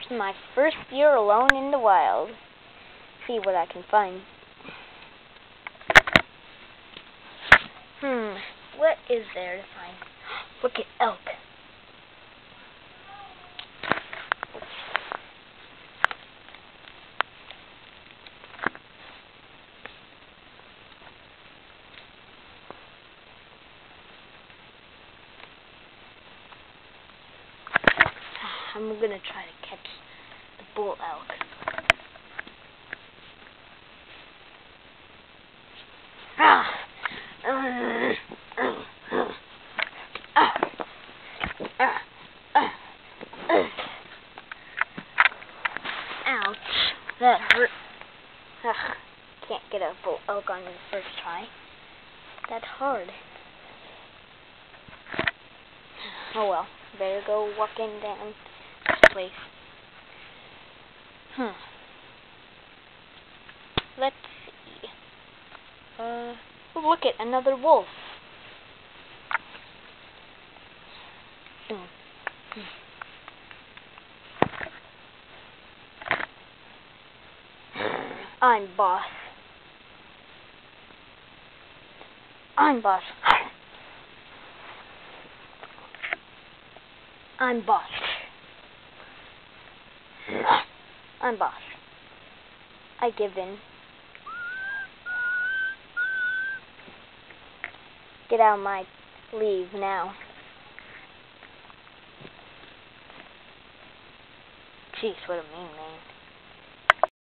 My first year alone in the wild. See what I can find. What is there to find? Look at elk. I'm gonna try to catch the bull elk. Ouch, that hurt. Can't get a bull elk on the first try. That's hard. Oh well, better go walking down this place. Let's see. Look at another wolf. I'm boss. I'm boss. I'm boss. I'm boss. I give in. Get out of my leave now. Jeez, what a mean man.